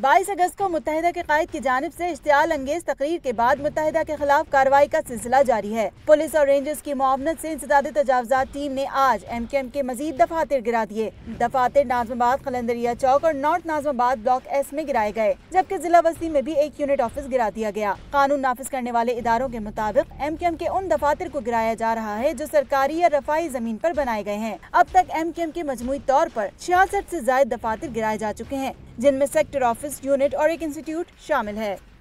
22 अगस्त को मुत्तहिदा के कायद की जानिब से इश्तियाल अंगेज तकरीर के बाद मुत्तहिदा के खिलाफ कार्रवाई का सिलसिला जारी है। पुलिस और रेंजर्स की मुआवनत से इंसदादी तजावुजात टीम ने आज MKM के मजीद दफातर गिरा दिए। दफातर नाज़िमाबाद, कलंदरिया चौक और नॉर्थ नाज़िमाबाद ब्लॉक S में गिराए गए, जबकि जिला बस्ती में भी एक यूनिट ऑफिस गिरा दिया गया। कानून नाफिज करने वाले इदारों के मुताबिक MKM के उन दफातर को गिराया जा रहा है जो सरकारी या रफाई जमीन पर बनाए गए हैं। अब तक MKM के मजमूई तौर पर 66 से ज्यादा दफातर गिराए जा चुके हैं, जिनमें सेक्टर ऑफिस, यूनिट और एक इंस्टीट्यूट शामिल है।